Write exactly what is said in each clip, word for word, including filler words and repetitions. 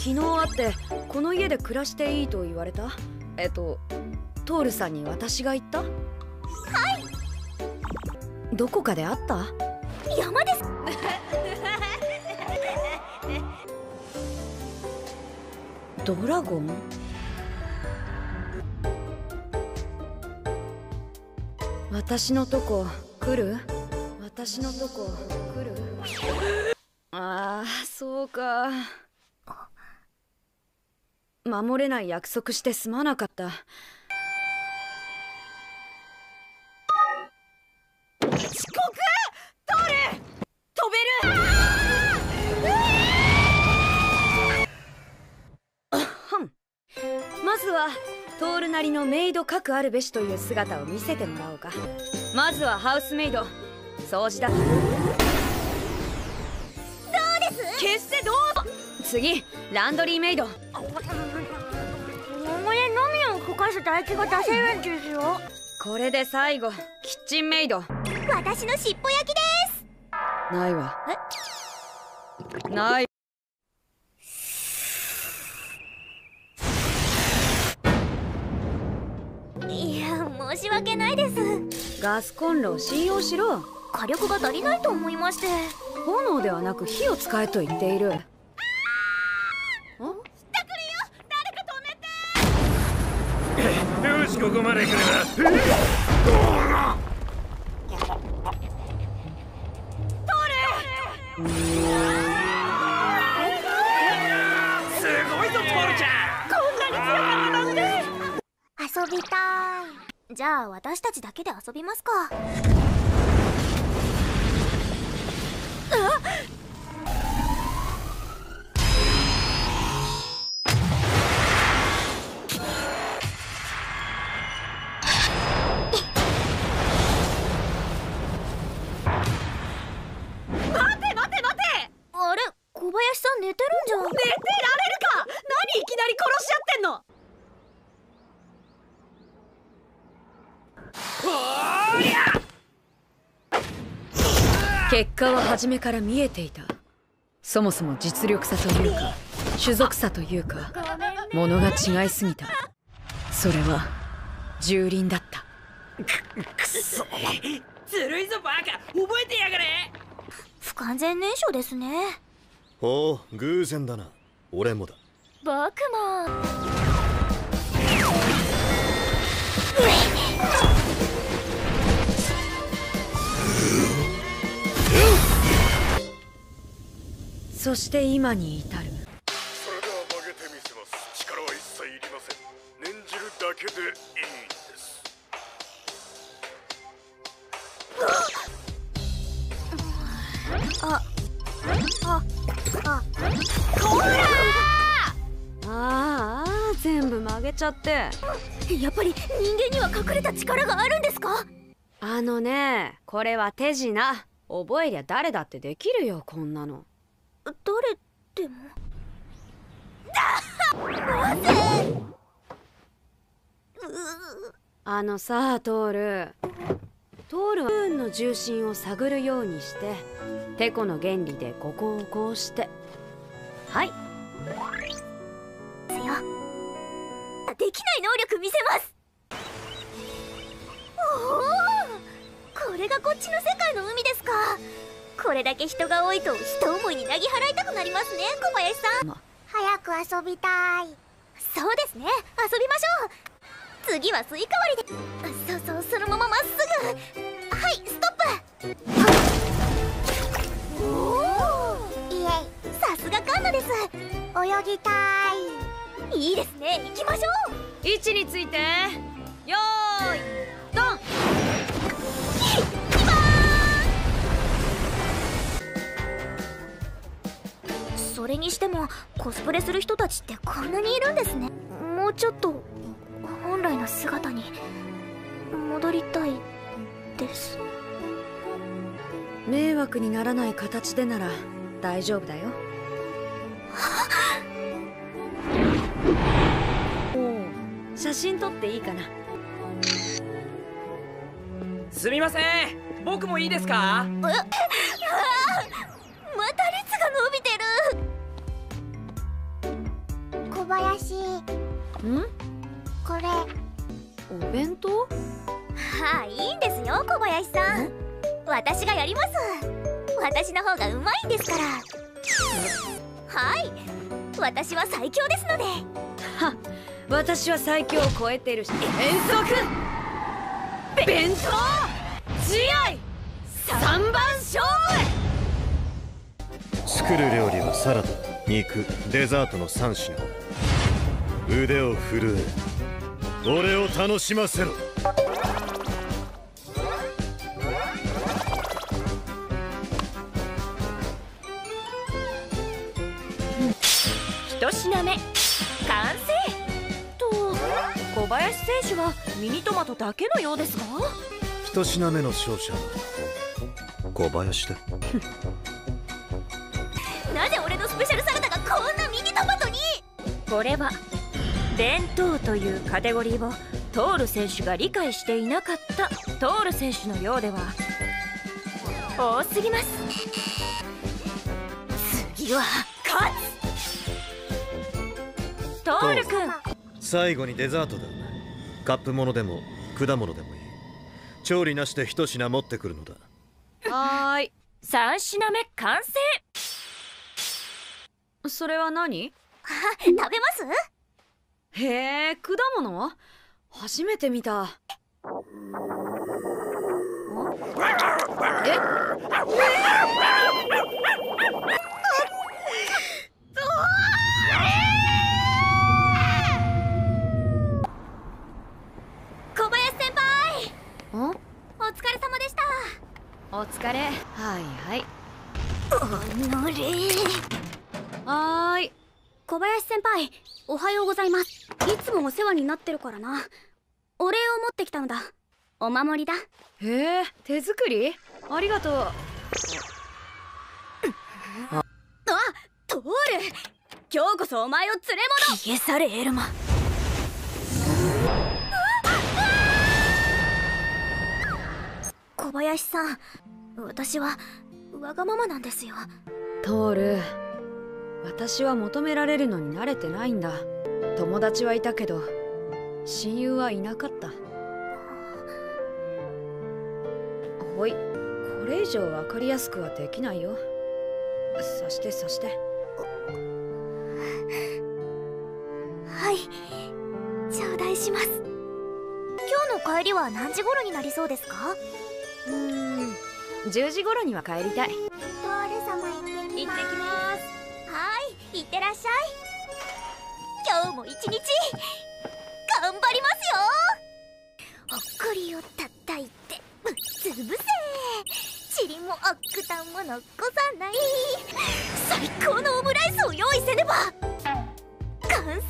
昨日会ってこの家で暮らしていいと言われた。えっとトールさんに私が言った。はい。どこかで会った？ 山です。 ドラゴン？私のとこ来る？私のとこ来る？ああ、そうか。守れない約束してすまなかった。 遅刻！トール！飛べる！ まずはトールなりのメイドかくあるべしという姿を見せてもらおうか。まずはハウスメイド、掃除だ。どうです？ 決してどうぞ。次ランドリーメイド。 これのみをこかせたやつが出せるんですよ。 これで最後キッチンメイド。 私の尻尾焼きです。 ないわ。え？ない。 いや、申し訳ないです。 ガスコンロを信用しろ。 火力が足りないと思いまして。 炎ではなく火を使えと言っている。 来るよ、誰か止めて。 よし、ここまで来れば。 トール！ すごいぞ、トールちゃん。 こんなに強かったなんて。遊びたい。じゃあ私たちだけで遊びますか。あっ！小林さん寝てるんじゃ。寝てられるか。何いきなり殺し合ってんの。 結果は初めから見えていた。そもそも実力差というか種族差というかものが違いすぎた。それは蹂躙だった。 く、くそ。ずるいぞバカ、覚えてやがれ。 不完全燃焼ですね。 おお、偶然だな。俺もだ。 バクマン。 そして今に至る。 それでは曲げてみせます。力は一切いりません。念じるだけでいいんです。 あああこらー！ああ、全部曲げちゃって。 やっぱり人間には隠れた力があるんですか？ あのね、これは手品。覚えりゃ誰だってできるよ、こんなの。 誰でも。なぜ？ あのさ、トール。トールは運の重心を探るようにしてテコの原理でここをこうして、はい。 できない能力見せます。おお、これがこっちの世界の海ですか。これだけ人が多いと一思いになぎ払いたくなりますね、小林さん。早く遊びたい。そうですね、遊びましょう。次はスイカ割りで。そうそう、そのまままっすぐ。はい、ストップ。おお、イエイ。さすがカンナです。泳ぎたい。いいですね、行きましょう。 位置について、よーいドン。 それにしてもコスプレする人たちってこんなにいるんですね。もうちょっと本来の姿に戻りたいです。 迷惑にならない形でなら大丈夫だよ。おお、写真撮っていいかな。 すみません、僕もいいですか？ え、また列が伸びてる。 林。 ん？ これお弁当？ はあ、いいんですよ小林さん。私がやります。私の方がうまいんですから。はい、私は最強ですので。 は、私は最強を超えてるし。遠足弁当試合さんばん勝負。 作る料理はサラダ、肉、デザートのさん品。腕を振るえ、俺を楽しませろ。 一品目完成と、小林選手はミニトマトだけのようですが。 一品目の勝者は小林だ。 なぜ俺のスペシャルサラダがこんなミニトマトに。 これは弁当というカテゴリーをトール選手が理解していなかったトール選手のようでは多すぎます。 次は勝つ。トール君、 最後にデザートだ。カップものでも果物でもいい。調理なしで一品持ってくるのだ。 はーい。 さん品目完成。 それは何？ つ。食べます？ へえ、果物？初めて見た。え？ 小林先輩、 ん？ お疲れ様でした。 お疲れ。はいはい。 おのれ。 はーい。 小林先輩、おはようございます。いつもお世話になってるからな。お礼を持ってきたのだ。お守りだ。 へえ、手作り？ありがとう。 あ、トール、今日こそお前を連れ戻。消え去れエルマ。小林さん、私はわがままなんですよ。 トール、私は求められるのに慣れてないんだ。友達はいたけど親友はいなかった。ほい、これ以上分かりやすくはできないよ。そしてそしてはい、頂戴します。今日の帰りは何時頃になりそうですか？ うーん、じゅうじ頃には帰りたい。 トール様行ってきます。はい、行ってらっしゃい。今日も一日頑張りますよ。ほっこりを叩いてぶっ潰せ。塵も悪炭も残さない最高のオムライスを用意せねば。完成です。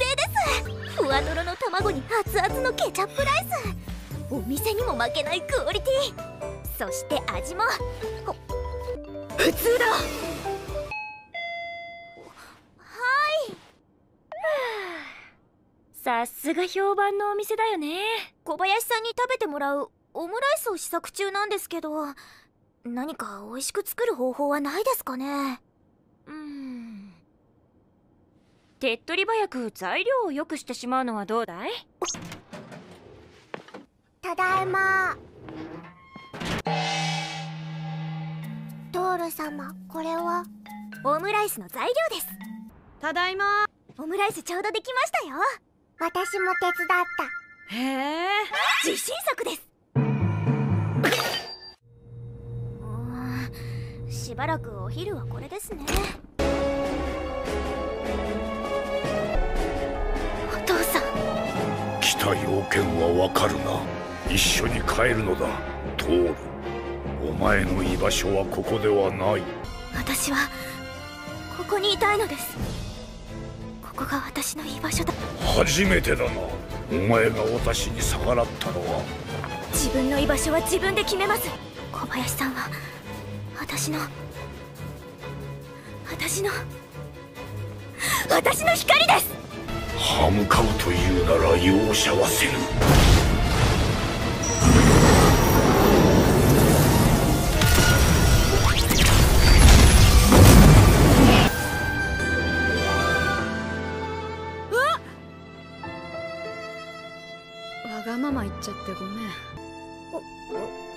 ふわとろの卵に熱々のケチャップライス。お店にも負けないクオリティ。そして味も普通だ。 さすが評判のお店だよね。 小林さんに食べてもらうオムライスを試作中なんですけど、何か美味しく作る方法はないですかね？ うーん、手っ取り早く材料を良くしてしまうのはどうだい？ ただいま。トール様、これはオムライスの材料です。 ただいま。 オムライスちょうどできましたよ。私も手伝った。 へえ、 自信作です。うーん、しばらくお昼はこれですね。お父さん、 来た要件はわかるな。一緒に帰るのだトール。お前の居場所はここではない。 私はここにいたいのです。ここが私の居場所だ。 初めてだな、お前が私に逆らったのは。 自分の居場所は自分で決めます。小林さんは私の私の私の光です。 歯向かうというなら容赦はせぬ。 あ、 わがまま言っちゃってごめん。